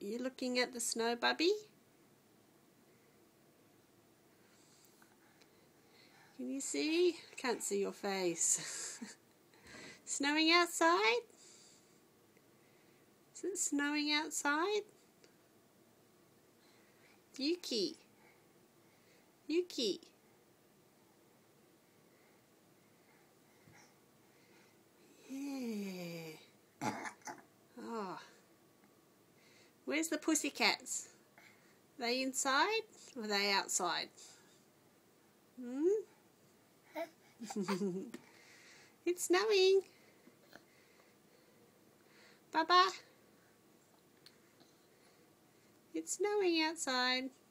You looking at the snow, Bubby? Can you see? I can't see your face. Snowing outside? Is it snowing outside? Yuki. Yuki. Yeah. Oh. Where's the pussycats? Are they inside or are they outside? It's snowing. Baba. It's snowing outside.